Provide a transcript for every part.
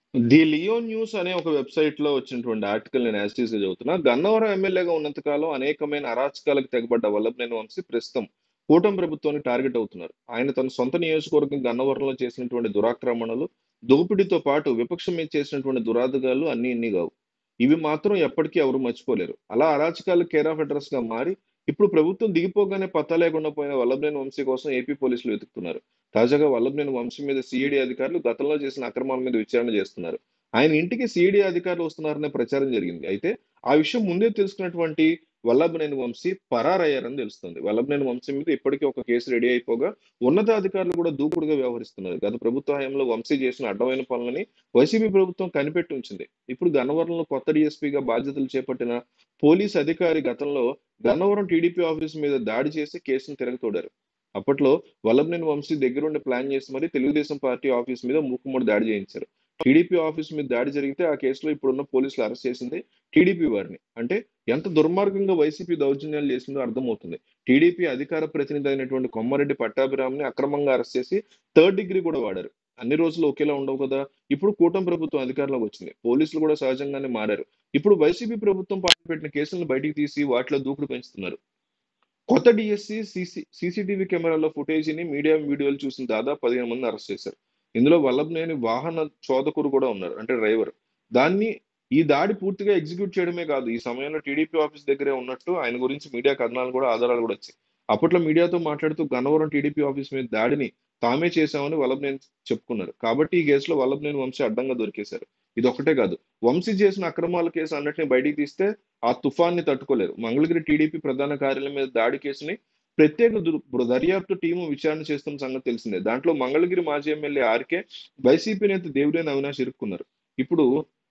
The Leo news అనే ఒక website లో వచ్చినటువంటి ఆర్టికల్ నేను యాజ్ టీజ్‌గా చదువుతున్నా. గన్నవరం ఎమ్మెల్యేగా ఉన్నంత కాలం అనేకమైన అరాచకాలకు తెగబడ్డ వల్లభనేని వంశీ ప్రస్తుతం కూటమి ప్రభుత్వానికి టార్గెట్ అవుతున్నారు. ఆయన తన సొంత నియోజకవర్గం గన్నవరంలో చేసినటువంటి దురాక్రమణలు, దోపిడీతో పాటు విపక్షం మీద చేసినటువంటి దురాగతాలు అన్నీ ఇన్ని గావు. ఇవి మాత్రం ఎప్పటికీ ఎవరు మర్చిపోలేరు. అలా అరాచకాలు కేర్ ఆఫ్ అడ్రస్‌గా మారి ఇప్పుడు ప్రభుత్వం దిగిపోగానే పత్తా లేకుండా పోయిన వల్లభనేని వంశీ కోసం ఏపీ పోలీసులు వెతుకుతున్నారు. తాజాగా వల్లభనేని వంశీ మీద సీఐడీ అధికారులు గతంలో చేసిన అక్రమాల మీద విచారణ చేస్తున్నారు. ఆయన ఇంటికి సీఐడీ అధికారులు వస్తున్నారనే ప్రచారం జరిగింది. అయితే ఆ విషయం ముందే తెలుసుకున్నటువంటి వల్లభనేని వంశీ పరారయ్యారని తెలుస్తుంది. వల్లభనేని వంశీ మీద ఇప్పటికే ఒక కేసు రెడీ అయిపోగా ఉన్నతాధికారులు కూడా దూకుడుగా వ్యవహరిస్తున్నారు. గత ప్రభుత్వ హయాంలో వంశీ చేసిన అడ్డమైన పనులని వైసీపీ ప్రభుత్వం కనిపెట్టి ఉంచింది. ఇప్పుడు గన్నవరంలో కొత్త డీఎస్పీగా బాధ్యతలు చేపట్టిన పోలీస్ అధికారి గతంలో గన్నవరం టీడీపీ ఆఫీస్ మీద దాడి చేసి కేసును తిరగతోడారు. అప్పట్లో వల్లభనేని వంశీ దగ్గరుండి ప్లాన్ చేసి మరి తెలుగుదేశం పార్టీ ఆఫీస్ మీద మూకుమ్మడి దాడి చేయించారు. టీడీపీ ఆఫీస్ మీద దాడి జరిగితే ఆ కేసులో ఇప్పుడున్న పోలీసులు అరెస్ట్ చేసింది టీడీపీ వారిని. అంటే ఎంత దుర్మార్గంగా వైసీపీ దౌర్జన్యాలు చేసిందో అర్థమవుతుంది. టీడీపీ అధికార ప్రతినిధి అయినటువంటి కొమ్మారెడ్డి పట్టాభిరామ్‌ని అక్రమంగా అరెస్ట్ చేసి థర్డ్ డిగ్రీ కూడా వాడారు. అన్ని రోజులు ఒకేలా ఉండవు కదా! ఇప్పుడు కూటమి ప్రభుత్వం అధికారంలోకి వచ్చింది. పోలీసులు కూడా సహజంగానే మారారు. ఇప్పుడు వైసీపీ ప్రభుత్వం పెట్టిన కేసులను బయటికి తీసి వాటిలో దూకుడు పెంచుతున్నారు. కొత్త డీఎస్సీ సీసీటీవీ కెమెరాలో ఫుటేజీని మీడియా వీడియోలు చూసిన దాదాపు 15 మందిని అరెస్ట్ చేశారు. ఇందులో వల్లభనేని వాహన చోదకుడు కూడా ఉన్నారు. అంటే డ్రైవర్. దాన్ని ఈ దాడి పూర్తిగా ఎగ్జిక్యూట్ చేయడమే కాదు. ఈ సమయంలో టీడీపీ ఆఫీస్ దగ్గరే ఉన్నట్టు ఆయన గురించి మీడియా కథనాలు కూడా ఆధారాలు కూడా వచ్చాయి. అప్పట్లో మీడియాతో మాట్లాడుతూ గన్నవరం టీడీపీ ఆఫీస్ మీద దాడిని తామే చేశామని వల్లభనేని చెప్పుకున్నారు. కాబట్టి ఈ కేసులో వల్లభనేని వంశీ అడ్డంగా దొరికేశారు. ఇదొక్కటే కాదు. వంశీ చేసిన అక్రమాల కేసు అన్నిటిని బయటికి తీస్తే ఆ తుఫాన్ని తట్టుకోలేరు. మంగళగిరి టీడీపీ ప్రధాన కార్యాలయం మీద దాడి కేసుని ప్రత్యేక దర్యాప్తు టీము విచారణ చేస్తున్న సంగతి తెలిసిందే. దాంట్లో మంగళగిరి మాజీ ఎమ్మెల్యే ఆర్కే, వైసీపీ నేత దేవినేని అవినాష్ ఇరుక్కున్నారు. ఇప్పుడు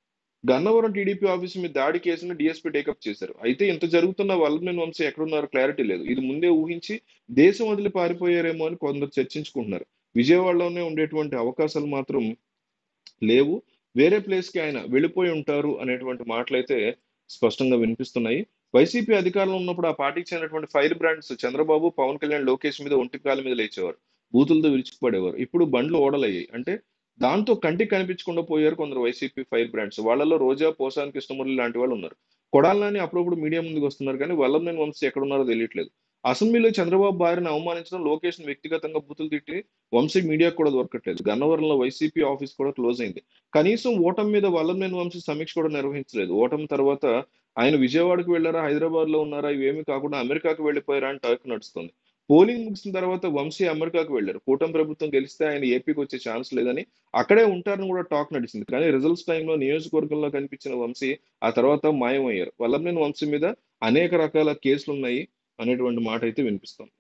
గన్నవరం టీడీపీ ఆఫీస్ మీద దాడి కేసును డీఎస్పీ టేకప్ చేశారు. అయితే ఇంత జరుగుతున్న వల్లభనేని వంశీ ఎక్కడున్నారో క్లారిటీ లేదు. ఇది ముందే ఊహించి దేశం వదిలి పారిపోయారేమో అని కొందరు చర్చించుకుంటున్నారు. విజయవాడలోనే ఉండేటువంటి అవకాశాలు మాత్రం లేవు. వేరే ప్లేస్‌కి ఆయన వెళ్ళిపోయి ఉంటారు అనేటువంటి మాటలైతే స్పష్టంగా వినిపిస్తున్నాయి. వైసీపీ అధికారంలో ఉన్నప్పుడు ఆ పార్టీకి చెందినటువంటి ఫైర్ బ్రాండ్స్ చంద్రబాబు, పవన్ కళ్యాణ్, లోకేష్ మీద ఒంటి కాళ్ళ మీద లేచేవారు. బూతులతో విరుచుకుపడేవారు. ఇప్పుడు బండ్లు ఓడలయ్యాయి. అంటే దాంతో కంటికి కనిపించకుండా పోయారు కొందరు వైసీపీ ఫైర్ బ్రాండ్స్. వాళ్ళలో రోజా, పోసాని కృష్ణమురళి లాంటి వాళ్ళు ఉన్నారు. కొడాలి నాని అప్పుడప్పుడు మీడియా ముందుకు వస్తున్నారు కానీ వల్లభనేని వంశీ ఎక్కడున్నారో తెలియట్లేదు. అసెంబ్లీలో చంద్రబాబు భార్యను అవమానించడం, లోకేష్‌ని వ్యక్తిగతంగా బూతులు తిట్టి వంశీ మీడియాకు కూడా దొరకట్లేదు. గన్నవరంలో వైసీపీ ఆఫీస్ కూడా క్లోజ్ అయింది. కనీసం ఓటమి మీద వల్లభనేని వంశీ సమీక్ష కూడా నిర్వహించలేదు. ఓటమి తర్వాత ఆయన విజయవాడకు వెళ్లారా? హైదరాబాద్‌లో ఉన్నారా? ఇవేమీ కాకుండా అమెరికాకు వెళ్లిపోయారా అని టాక్ నడుస్తుంది. పోలింగ్ ముగిసిన తర్వాత వంశీ అమెరికాకు వెళ్లారు. కూటమి ప్రభుత్వం గెలిస్తే ఆయన ఏపీకి వచ్చే ఛాన్స్ లేదని అక్కడే ఉంటారని కూడా టాక్ నడిచింది. కానీ రిజల్ట్స్ టైమ్‌లో నియోజకవర్గంలో కనిపించిన వంశీ ఆ తర్వాత మాయమయ్యారు. వల్లభనేని వంశీ మీద అనేక రకాల కేసులున్నాయి అనేటువంటి మాట అయితే వినిపిస్తోంది.